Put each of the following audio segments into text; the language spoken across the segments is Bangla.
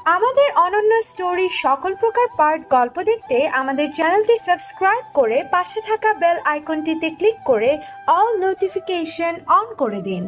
আমাদের অনন্য স্টোরি সকল প্রকার পার্ট গল্প দেখতে আমাদের চ্যানেলটি সাবস্ক্রাইব করে পাশে থাকা বেল আইকনটিতে ক্লিক করে অল নোটিফিকেশন অন করে দিন।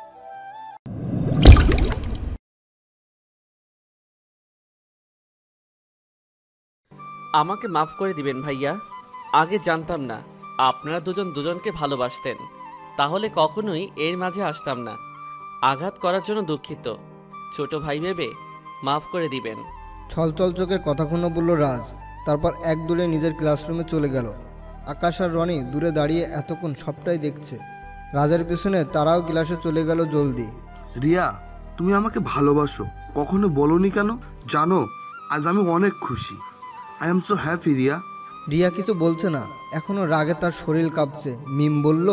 আমাকে মাফ করে দিবেন ভাইয়া, আগে জানতাম না আপনারা দুজন দুজনকে ভালোবাসতেন, তাহলে কখনোই এর মাঝে আসতাম না। আঘাত করার জন্য দুঃখিত, ছোট ভাই ভেবে মাফ করে দিবেন। ছলছল চোখে কথাগুলো বলল রাজ, তারপর এক দূরে নিজের ক্লাসরুমে চলে গেল। আকাশ আর রনি দূরে দাঁড়িয়ে এতক্ষণ সবটাই দেখছে। রাজের পেছনে তারাও ক্লাসে চলে গেল জলদি। রিয়া, তুমি আমাকে ভালোবাসো, কখনো বলোনি কেন? জানো, আজ আমি অনেক খুশি। I am so happy Riya. Riya কিছু বলছে না, এখনো রাগে তার শরীর কাঁপছে। মিম বলল,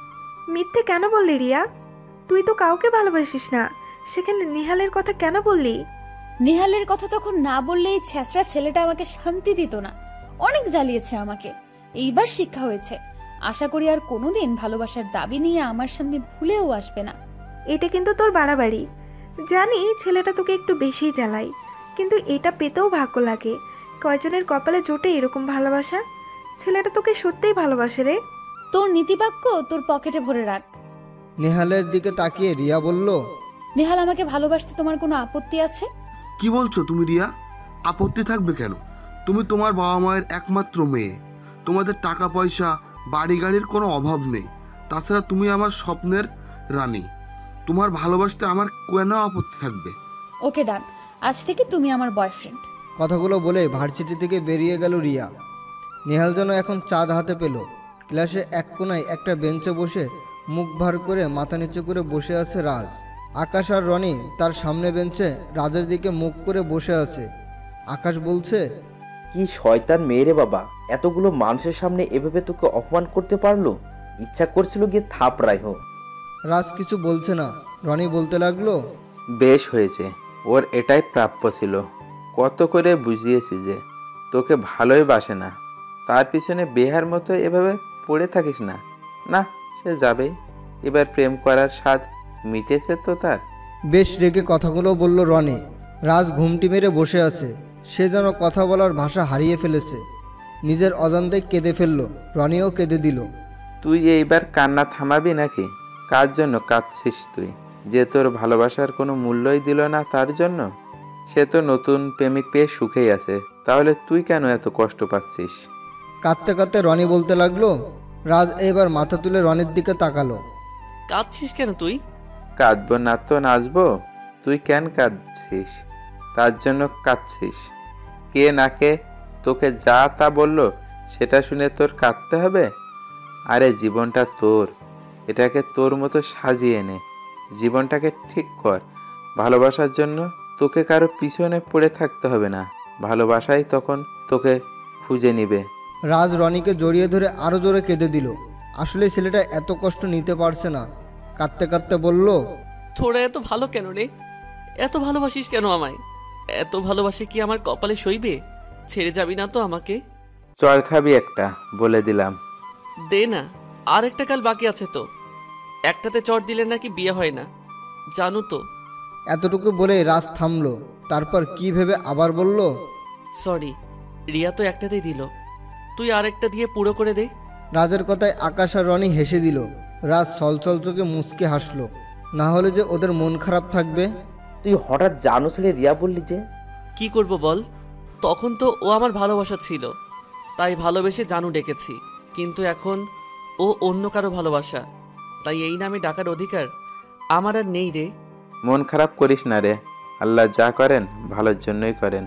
মিথ্যে কেন বললি রিয়া? তুই তো কাউকে ভালোবাসিস না, সেখানে নিহালের কথা কেন বললি? নিহালের কথা তখন না বললে এই ছ্যাঁচড়া ছেলেটা আমাকে শান্তি দিত না। অনেক জ্বালিয়েছে আমাকে, এইবার শিক্ষা হয়েছে। আশা করি আর কোনোদিন ভালোবাসার দাবি নিয়ে আমার সামনে ভুলেও আসবে না। এটা কিন্তু তোর বাড়াবাড়ি। জানি ছেলেটা তোকে একটু বেশিই জ্বালায়, কিন্তু এটা পেতেও ভাগ্য লাগে। কয়জনের কপালে জোটে এরকম ভালোবাসা? ছেলেটা তোকে সত্যিই ভালোবাসে রে। তোর নীতিবাক্য তোর পকেটে ভরে রাখ। নেহালের দিকে তাকিয়ে রিয়া বলল, নেহাল আমাকে ভালোবাসতে তোমার কোনো আপত্তি আছে? কি বলছো তুমি রিয়া? আপত্তি থাকবে কেন? তুমি তোমার বাবা মায়ের একমাত্র মেয়ে, তোমাদের টাকা পয়সা বাড়ি গাড়ির কোনো অভাব নেই। তাছাড়া তুমি আমার স্বপ্নের রানী, তোমার ভালোবাসতে আমার কেন আপত্তি থাকবে? ওকে ডান, আজ থেকে তুমি আমার বয়ফ্রেন্ড। কথাগুলো বলে ভার্সিটি থেকে বেরিয়ে গেল রিয়া। নেহাল যেন এখন চাঁদ হাতে পেল। ক্লাসে এক কোনায় একটা বেঞ্চে বসে মুখ ভার করে মাথা নিচু করে বসে আছে রাজ। আকাশ আর রনি তার সামনে বেঞ্চে রাজের দিকে মুখ করে বসে আছে। আকাশ বলছে, কি শয়তান মেয়ে রে বাবা, এতগুলো মানুষের সামনে এভাবে তোকে অপমান করতে পারলো? ইচ্ছা করছিল গিয়ে থাপড়াই হোক। রাজ কিছু বলছে না। রনি বলতে লাগলো, বেশ হয়েছে, ওর এটাই প্রাপ্য ছিল। কত করে বুঝিয়েছি যে তোকে ভালোই বাসে না, তার পিছনে বেহার মতো এভাবে পড়ে থাকিস না। না, সে যাবেই, এবার প্রেম করার স্বাদ মিটেছে তো তার। বেশ রেগে কথাগুলো বলল রনি। রাজ ঘুমটি মেরে বসে আছে। সে যেন কথা বলার ভাষা হারিয়ে ফেলেছে। নিজের অজান্তে কেঁদে ফেলল। রনিও কেঁদে দিল। তুই এইবার কান্না থামাবি নাকি? কার জন্য কাঁদছিস তুই? যে তোর ভালোবাসার কোনো মূল্যই দিল না তার জন্য? সে তো নতুন প্রেমিক পেয়ে সুখেই আছে, তাহলে তুই কেন এত কষ্ট পাচ্ছিস? কাঁদতে কাঁদতে রনি বলতে লাগলো। রাজ এবার মাথা তুলে রনির দিকে তাকালো। কাঁদছিস কেন তুই? কাঁদবো না তো নাচবো? তুই কেন কাঁদছিস? তার জন্য কাঁদছিস? কে নাকে তোকে যা তা বললো সেটা শুনে তোর কাঁদতে হবে? আরে জীবনটা তোর, এটাকে তোর মতো সাজিয়ে নে, জীবনটাকে ঠিক কর। ভালোবাসার জন্য তোকে কারো পিছনে পড়ে থাকতে হবে না, ভালোবাসাই তখন তোকে খুঁজে নিবে। রাজ রনিকে জড়িয়ে ধরে আরো জোরে কেঁদে দিল। আসলে ছেলেটা এত কষ্ট নিতে পারছে না। কাঁদতে কাঁদতে বলল, তোরা এত ভালো কেন রে? এত ভালোবাসিস কেন আমায়? এত ভালোবাসে কি আমার কপালে সইবে? ছেড়ে যাবি না তো আমাকে? চড় খাবি একটা, বলে দিলাম। দে না, আর একটা কাল বাকি আছে তো। একটাতে চড় দিলে নাকি বিয়ে হয় না, জানো তো। এতটুকু বলে রাজ থামলো। তারপর কি ভেবে আবার বলল, সরি, রিয়া তো একটাতেই দিল, তুই আরেকটা দিয়ে পুরো করে দে। রাজের কথায় আকাশ আর রনি হেসে দিল। রাজ ছলছল চোখে মুচকে হাসলো। না হলে যে ওদের মন খারাপ থাকবে। তুই হঠাৎ জানো ছেলে রিয়া বললি যে? কি করব বল, তখন তো ও আমার ভালোবাসা ছিল, তাই ভালোবেসে জানু ডেকেছি। কিন্তু এখন ও অন্য কারো ভালোবাসা, তাই এই নামে ডাকার অধিকার আমার আর নেই রে। মন খারাপ করিস না রে, আল্লাহ যা করেন ভালোর জন্যই করেন।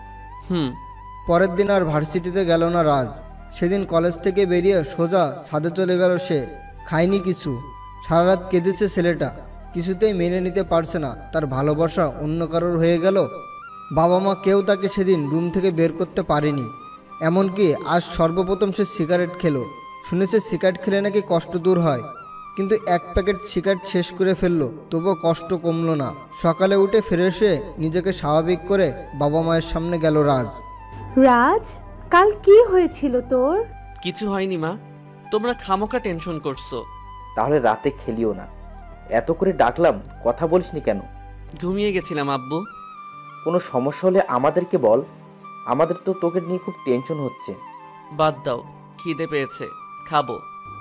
পরের দিন আর ভার্সিটিতে গেল না রাজ। সেদিন কলেজ থেকে বেরিয়ে সোজা ছাদে চলে গেল সে। খায়নি কিছু। সারা রাত কেঁদেছে ছেলেটা। কিছুতেই মেনে নিতে পারছে না তার ভালোবাসা অন্য কারোর হয়ে গেল। বাবা মা কেউ তাকে সেদিন রুম থেকে বের করতে পারেনি। এমনকি আজ সর্বপ্রথম সে সিগারেট খেলো। শুনেছে সিগারেট খেলে নাকি কষ্ট দূর হয়। কিন্তু এক প্যাকেট সিগারেট শেষ করে ফেললো, তবুও কষ্ট কমলো না। সকালে উঠে ফ্রেশ হয়ে নিজেকে স্বাভাবিক করে বাবা মায়ের সামনে গেল রাজ। রাজ, কাল কি হয়েছিল তোর? কিছু হয়নি মা, তোমরা খামোকা টেনশন করছো। তাহলে রাতে খেলিও না। এত করে ডাকলাম, কথা বলিসনি কেন? ঘুমিয়ে গেছিলাম আব্বু। কোনো সমস্যা হলে আমাদেরকে বল, আমাদের তো তোকে নিয়ে খুব টেনশন হচ্ছে। বাদ দাও, খিদে পেয়েছে, খাবো।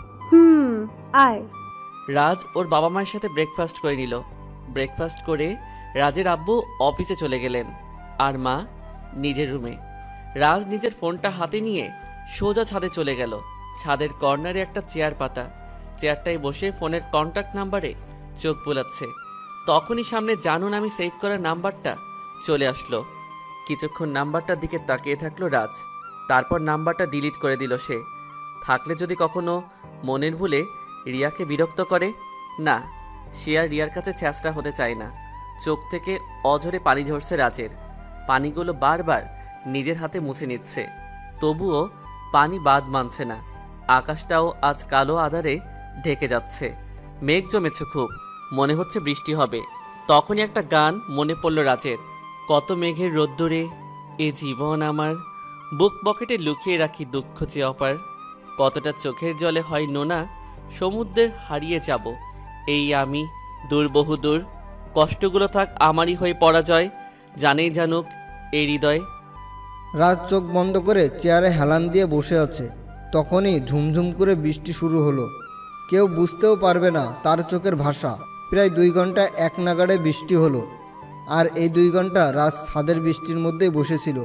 আয়। রাজ ওর বাবা মায়ের সাথে ব্রেকফাস্ট করে নিল। ব্রেকফাস্ট করে রাজের আব্বু অফিসে চলে গেলেন আর মা নিজের রুমে। রাজ নিজের ফোনটা হাতে নিয়ে সোজা ছাদে চলে গেল। ছাদের কর্নারে একটা চেয়ার পাতা, চেয়ারটায় বসে ফোনের কন্ট্যাক্ট নাম্বারে চোখ বোলাচ্ছে। তখনই সামনে জানুন আমি সেভ করা নাম্বারটা চলে আসলো। কিছুক্ষণ নাম্বারটার দিকে তাকিয়ে থাকলো রাজ, তারপর নাম্বারটা ডিলিট করে দিল সে। থাকলে যদি কখনো মনের ভুলে রিয়াকে বিরক্ত করে, না, সে আর রিয়ার কাছে ছ্যাঁচড়া হতে চায় না। চোখ থেকে অঝরে পানি ঝরছে রাজের, পানিগুলো বারবার নিজের হাতে মুছে নিচ্ছে, তবুও পানি বাদ মানছে না। আকাশটাও আজ কালো আধারে ঢেকে যাচ্ছে, মেঘ জমেছে খুব, মনে হচ্ছে বৃষ্টি হবে। তখনই একটা গান মনে পড়ল রাজের, কত মেঘের রোদ্দুরে এ জীবন আমার, বুক পকেটে লুকিয়ে রাখি দুঃখ যে অপার, কতটা চোখের জলে হয় নোনা, সমুদ্রের হারিয়ে যাব এই আমি দূর বহুদূর, কষ্টগুলো থাক আমারই হয়ে পরাজয়, জানেই জানুক এই হৃদয়। রাজ চোখ বন্ধ করে চেয়ারে হেলান দিয়ে বসে আছে। তখনই ঝুমঝুম করে বৃষ্টি শুরু হলো। কেউ বুঝতেও পারবে না তার চোখের ভাষা। প্রায় 2 ঘন্টা এক নাগাড়ে বৃষ্টি হলো, আর এই 2 ঘন্টা রাজ ছাদের বৃষ্টির মধ্যেই বসেছিল।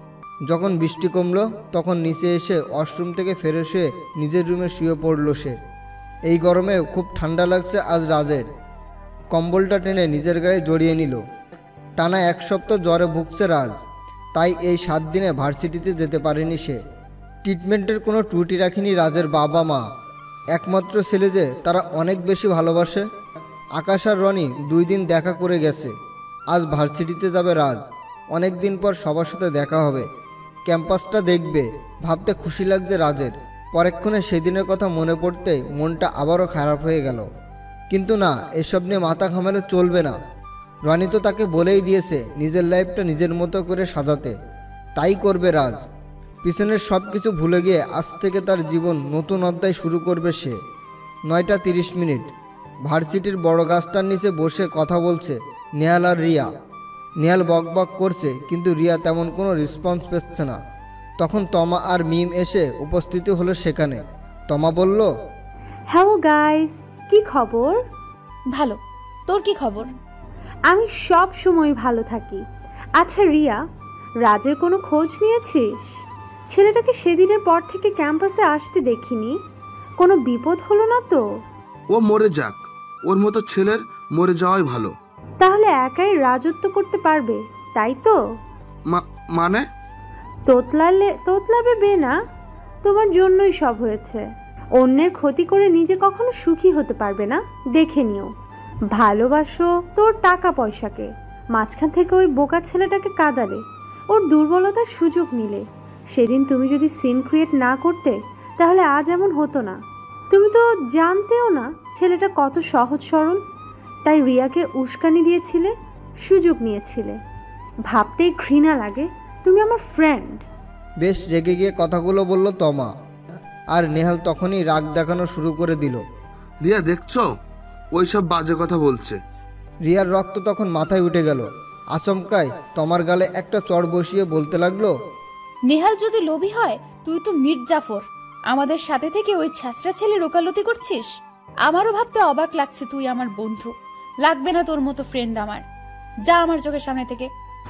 যখন বৃষ্টি কমলো তখন নিচে এসে ওয়াশরুম থেকে ফ্রেশ হয়ে নিজের রুমে শুয়ে পড়ল সে। এই গরমে খুব ঠান্ডা লাগছে আজ রাজের। কম্বলটা টেনে নিজের গায়ে জড়িয়ে নিল। টানা 1 সপ্তাহ জ্বরে ভুগছে রাজ, তাই এই 7 দিনে ভার্সিটিতে যেতে পারেনি সে। ট্রিটমেন্টের কোনো ত্রুটি রাখেনি রাজের বাবা মা। একমাত্র ছেলে যে তারা অনেক বেশি ভালোবাসে। আকাশ আর রনি 2 দিন দেখা করে গেছে। আজ ভার্সিটিতে যাবে রাজ, অনেক দিন পর সবার সাথে দেখা হবে, ক্যাম্পাসটা দেখবে, ভাবতে খুশি লাগছে রাজের। পরেক্ষণে সেদিনের কথা মনে পড়তে মনটা আবারও খারাপ হয়ে গেল। কিন্তু না, এসব নিয়ে মাথা ঘামালে চলবে না। রনি তো তাকে বলেই দিয়েছে নিজের লাইফটা নিজের মতো করে সাজাতে, তাই করবে রাজ। পিছনের সব কিছু ভুলে গিয়ে আজ থেকে তার জীবন নতুন অধ্যায় শুরু করবে সে। 9:30 ভার্সিটির বড় গাছটার নিচে বসে কথা বলছে নেহাল আর রিয়া। নেহাল বক বক করছে, কিন্তু রিয়া তেমন কোনো রেসপন্স পেচ্ছে না। তখন তমা আর মিম এসে উপস্থিত হলো সেখানে। তমা বলল, হ্যালো গাইস, কি খবর? ভালো, তোর কি খবর? আমি সব সময় ভালো থাকি। আচ্ছা রিয়া, রাজের কোনো খোঁজ নিয়েছিস? ছেলেটাকে সেদিনের পর থেকে ক্যাম্পাসে আসতে দেখিনি। কোনো বিপদ হলো না তো? ও মরে যাক, ওর মতো ছেলের মরে যাওয়াই ভালো। তাহলে একাই রাজত্ব করতে পারবে, তাই তো? মানে? তোতলাবে বে না, তোমার জন্যই সব হয়েছে। অন্যের ক্ষতি করে নিজে কখনো সুখী হতে পারবে না, দেখে নিও। ভালোবাসো তোর টাকা পয়সাকে, মাঝখান থেকে ওই বোকা ছেলেটাকে কাঁদালে, ওর দুর্বলতার সুযোগ নিলে। সেদিন তুমি যদি সিন ক্রিয়েট না করতে তাহলে আজ এমন হতো না। তুমি তো জানতেও না ছেলেটা কত সহজ সরল, তাই রিয়াকে উস্কানি দিয়েছিলে, সুযোগ নিয়েছিলে। ভাবতেই ঘৃণা লাগে তুমি আমার ফ্রেন্ড। বেশ রেগে গিয়ে কথাগুলো বলল তমা, আর নেহাল তখনই রাগ দেখানো শুরু করে দিল। রিয়া দেখছো, ওই সব বাজে কথা বলছে। রিয়ার রক্ত তখন মাথায় উঠে গেল। আচমকায় তমার গালে একটা চড় বসিয়ে বলতে লাগলো, নেহাল যদি লোভী হয়, তুই তো মির্জাফর। আমাদের সাথে থেকে ওই ছ্যাঁচড়া ছেলে রোকালতি করছিস। আমারও ভাবতে অবাক লাগছে তুই আমার বন্ধু। লাগবে না তোর মতো ফ্রেন্ড আমার, যা আমার চোখের সামনে থেকে।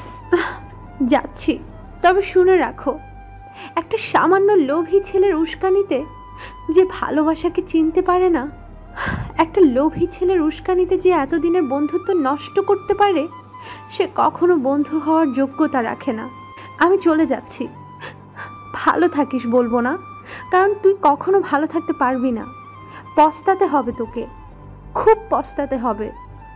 যাচ্ছি, তবে শুনে রাখো, একটা সামান্য লোভী ছেলের উস্কানিতে যে ভালোবাসাকে চিনতে পারে না, একটা লোভী ছেলের উস্কানিতে যে এতদিনের বন্ধুত্ব নষ্ট করতে পারে, সে কখনো বন্ধু হওয়ার যোগ্যতা রাখে না। আমি চলে যাচ্ছি, ভালো থাকিস বলবো না, কারণ তুই কখনো ভালো থাকতে পারবি না। পস্তাতে হবে তোকে, খুব পস্তাতে হবে।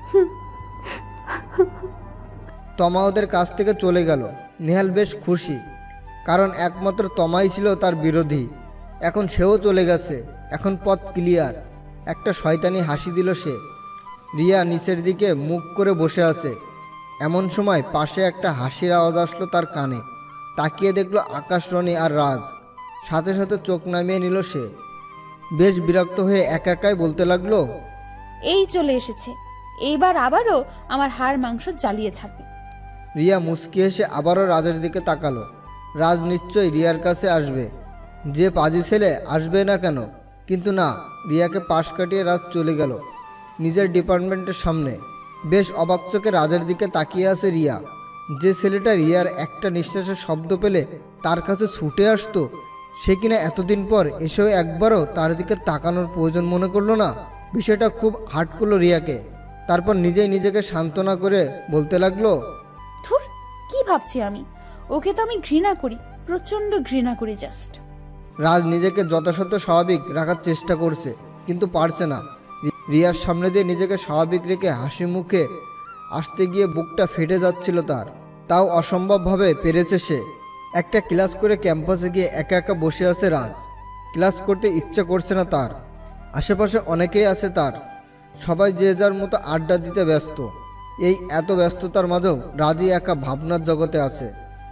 তমা ওদের কাছ থেকে চলে গেল। নেহাল বেশ খুশি, কারণ একমাত্র তমাই ছিল তার বিরোধী। এখন সেও চলে গেছে, এখন পথ ক্লিয়ার। একটা শয়তানি হাসি দিল সে। রিয়া নিচের দিকে মুখ করে বসে আছে। এমন সময় পাশে একটা হাসির আওয়াজ আসলো তার কানে। তাকিয়ে দেখলো আকাশ, রনি আর রাজ। সাথে সাথে চোখ নামিয়ে নিল সে। বেশ বিরক্ত হয়ে একা একাই বলতে লাগলো, এই চলে এসেছে, এইবার আবারও আমার হাড় মাংস জ্বালিয়ে ছাড়বে। রিয়া মুচকি হেসে আবারও রাজের দিকে তাকালো। রাজ নিশ্চয়ই রিয়ার কাছে আসবে, যে পাজি ছেলে আসবে না কেন। কিন্তু না, রিয়াকে পাশ কাটিয়ে রাজ চলে গেল নিজের ডিপার্টমেন্টের সামনে। বেশ অবাক চোখে রাজের দিকে তাকিয়ে আছে রিয়া। যে ছেলেটা রিয়ার একটা নিঃশ্বাসের শব্দ পেলে তার কাছে ছুটে আসতো, সে কিনা এতদিন পর এসেও একবারও তার দিকে তাকানোর প্রয়োজন মনে করলো না। বিষয়টা খুব হার্ট করলো রিয়াকে। তারপর নিজেই নিজেকে সান্ত্বনা করে বলতে লাগলো, ধুর, কি ভাবছি আমি? ওকে তো আমি ঘৃণা করি, প্রচন্ড ঘৃণা করি জাস্ট। রাজ নিজেকে যথাসাধ্য স্বাভাবিক রাখার চেষ্টা করছে, কিন্তু পারছে না। রিয়ার সামনে দিয়ে নিজেকে স্বাভাবিক রেখে হাসি মুখে আসতে গিয়ে বুকটা ফেটে যাচ্ছিল তার। তাও অসম্ভবভাবে পেরেছে সে। একটা ক্লাস করে ক্যাম্পাসে গিয়ে একা একা বসে আছে রাজ। ক্লাস করতে ইচ্ছা করছে না তার। আশেপাশে অনেকেই আছে তার, সবাই যে যার মতো আড্ডা দিতে ব্যস্ত। এই এত ব্যস্ততার মাঝেও রাজই একা ভাবনার জগতে আছে।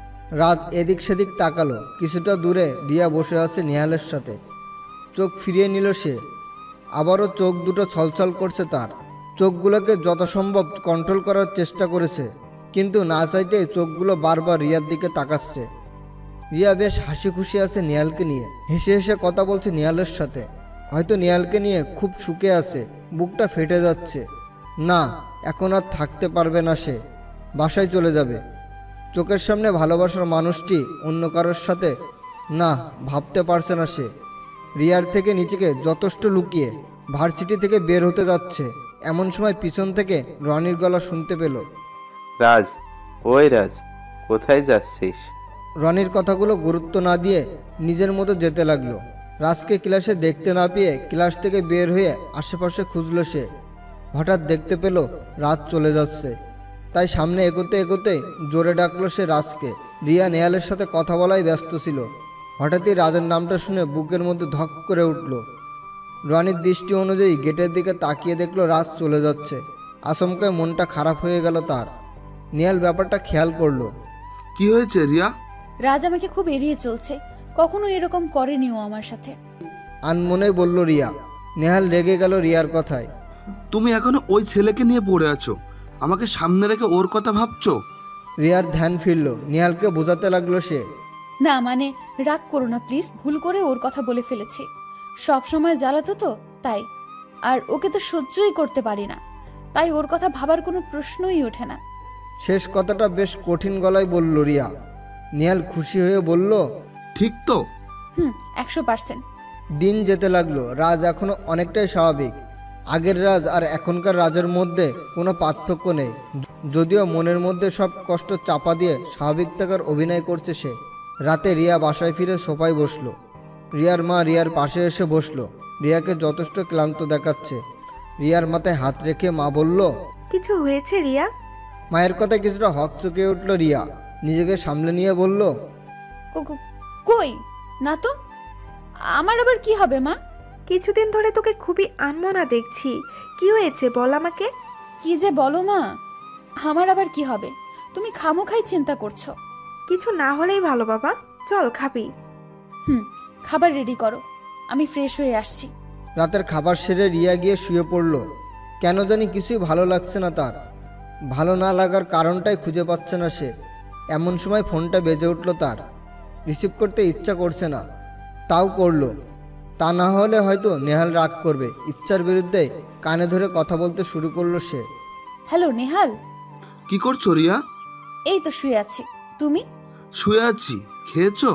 রাজ এদিক সেদিক তাকালো। কিছুটা দূরে রিয়া বসে আছে নেহালের সাথে। চোখ ফিরিয়ে নিল সে। আবারও চোখ দুটো ছলছল করছে তার। চোখগুলোকে যথাসম্ভব কন্ট্রোল করার চেষ্টা করেছে, কিন্তু না চাইতেই চোখগুলো বারবার রিয়ার দিকে তাকাচ্ছে। রিয়া বেশ হাসি খুশি আছে নেহালকে নিয়ে, হেসে হেসে কথা বলছে নেহালের সাথে। হয়তো নেহালকে নিয়ে খুব সুখে আছে। বুকটা ফেটে যাচ্ছে। না, এখন আর থাকতে পারবে না সে, বাসায় চলে যাবে। চোখের সামনে ভালোবাসার মানুষটি অন্য কারোর সাথে, না, ভাবতে পারছে না সে। রিয়ার থেকে নিজেকে যথেষ্ট লুকিয়ে ভার্সিটি থেকে বের হতে যাচ্ছে, এমন সময় পিছন থেকে রনির গলা শুনতে পেল। রাজ, ওই রাজ, কোথায় যাচ্ছিস? রনির কথাগুলো গুরুত্ব না দিয়ে নিজের মতো যেতে লাগলো। রাজকে ক্লাসে দেখতে না পেয়ে ক্লাস থেকে বের হয়ে আশেপাশে খুঁজল সে। হঠাৎ দেখতে পেল রাজ চলে যাচ্ছে, তাই সামনে এগোতে এগোতে জোরে ডাকলো সে রাজকে। রিয়া নেহালের সাথে কথা বলাই ব্যস্ত ছিল। হঠাৎই রাজের নামটা শুনে বুকের মধ্যে ধক করে উঠল। রনির দৃষ্টি অনুযায়ী গেটের দিকে তাকিয়ে দেখলো রাজ চলে যাচ্ছে। আচমকায় মনটা খারাপ হয়ে গেল তার। নেহাল ব্যাপারটা খেয়াল করলো। কি হয়েছে রিয়া? রাজ আমাকে খুব এড়িয়ে চলছে, কখনো এরকম করেনি ও আমার সাথে। আনমনেই বলল রিয়া। নেহাল রেগে গেল রিয়ার কথায়। তুমি এখনো ওই ছেলেকে নিয়ে পড়ে আছো, আমাকে সামনে রেখে ওর কথা ভাবছো? রিয়ার ধ্যান ফিরল। নেহালকে বোঝাতে লাগলো সে। না মানে, রাগ করো না প্লিজ, ভুল করে ওর কথা বলে ফেলেছি। সব সময় জ্বালাতো তো তাই, আর ওকে তো সহ্যই করতে পারি না, তাই ওর কথা ভাবার কোনো প্রশ্নই ওঠে না। শেষ কথাটা বেশ কঠিন গলায় বলল রিয়া। নেহাল খুশি হয়ে বলল, ঠিক তো? 100%। দিন যেতে লাগলো। রাজ এখনো অনেকটাই স্বাভাবিক। আগের রাজ আর এখনকার রাজের মধ্যে কোনো পার্থক্য নেই, যদিও মনের মধ্যে সব কষ্ট চাপা দিয়ে স্বাভাবিক থাকার অভিনয় করছে সে। রাতে রিয়া বাসায় ফিরে সোফায় বসলো। রিয়ার মা রিয়ার পাশে এসে বসলো। রিয়াকে যথেষ্ট ক্লান্ত দেখাচ্ছে। রিয়ার মাথায় হাত রেখে মা বলল, কিছু হয়েছে রিয়া? মায়ের কথায় কিছুটা হকচকে উঠল রিয়া। নিজেকে সামলে নিয়ে বলল, কই না তো, আমার আবার কি হবে মা? কিছুদিন ধরে তোকে খুবই আনমনা দেখছি, কি হয়েছে বল আমাকে। কি যে বলো মা, আমার আবার কি হবে? তুমি খামোখাই চিন্তা করছো। কিছু না হলেই ভালো বাবা, চল খাবি। খাবার রেডি করো, আমি ফ্রেশ হয়ে আসছি। রাতের খাবার সেরে রিয়া গিয়ে শুয়ে পড়ল। কেন জানি কিছুই ভালো লাগছে না তার। ভালো না লাগার কারণটাই খুঁজে পাচ্ছে না সে। এমন সময় ফোনটা বেজে উঠল তার। রিসিভ করতে ইচ্ছা করছে না, তাও করলো। তা না হলে হয়তো নেহাল রাগ করবে। ইচ্ছার বিরুদ্ধে কানে ধরে কথা বলতে শুরু করলো সে। হ্যালো নেহাল। কি করছো রিয়া? এই তো শুয়ে আছি, তুমি? শুয়ে আছি। খেয়েছো?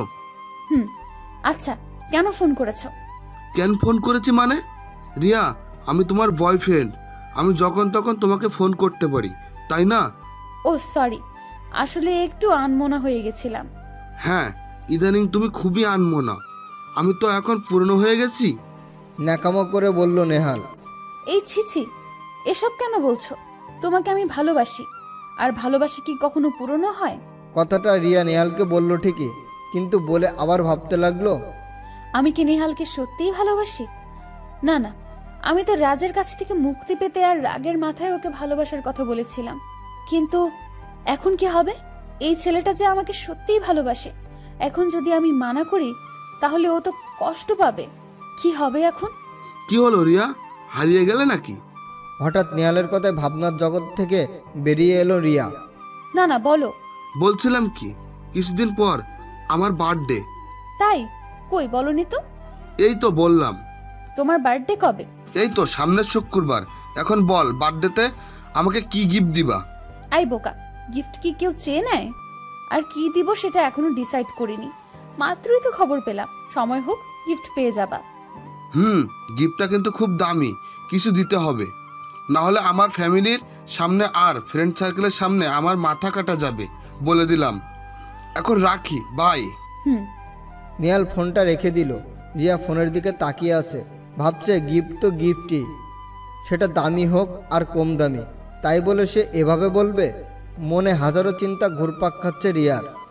আচ্ছা, কেন ফোন করেছো? কেন ফোন করেছি মানে? রিয়া, আমি তোমার বয়ফ্রেন্ড, আমি যখন তখন তোমাকে ফোন করতে পারি, তাই না? ও সরি, আসলে একটু আনমনা হয়ে গেছিলাম। হ্যাঁ, ইদানিং তুমি খুবই আনমনা। আমি তো এখন পুরনো হয়ে গেছি। ন্যাকামো করে বলল নেহাল। এই ছিছি, এসব কেন বলছো? তোমাকে আমি ভালোবাসি, আর ভালোবাসা কি কখনো পুরনো হয়? কথাটা রিয়া নেহালকে বলল ঠিকই, কিন্তু বলে আবার ভাবতে লাগলো, আমি কি নেহালকে সত্যিই ভালোবাসি? না না, আমি তো রাজের কাছ থেকে মুক্তি পেতে আর রাগের মাথায় ওকে ভালোবাসার কথা বলেছিলাম। কিন্তু এখন কি হবে? এই ছেলেটা যে আমাকে সত্যিই ভালোবাসে, এখন যদি আমি মানা করি তাহলে ও তো কষ্ট পাবে। কি হবে এখন? কি হলো রিয়া, হারিয়ে গেলে নাকি? হঠাৎ নেহালের কথায় ভাবনার জগৎ থেকে বেরিয়ে এলো রিয়া। না না, বলো বলছিলাম কি, কিছুদিন পর আমার বার্থডে। তাই? কই বলনি তো। এই তো বললাম। তোমার বার্থডে কবে? এই তো সামনের শুক্রবার। এখন বল, বার্থডেতে আমাকে কি গিফট দিবা? আই বোকা, গিফট কি কেউ চেয়ে নেয়? আর কি দিব সেটা এখনো ডিসাইড করিনি, মাত্রই তো খবর পেলাম। সময় হোক গিফট পেয়ে যাবা। গিফটটা কিন্তু খুব দামি, কিছু দিতে হবে, না হলে আমার ফ্যামিলির সামনে আর ফ্রেন্ড সার্কেলের সামনে আমার মাথা কাটা যাবে, বলে দিলাম। এখন রাখি, বাই। নেহাল ফোনটা রেখে দিল। রিয়া ফোনের দিকে তাকিয়ে আছে, ভাবছে গিফট তো গিফটই, সেটা দামি হোক আর কম দামি, তাই বলে সে এভাবে বলবে? মনে হাজারো চিন্তা ঘুরপাক খাচ্ছে রিয়ার।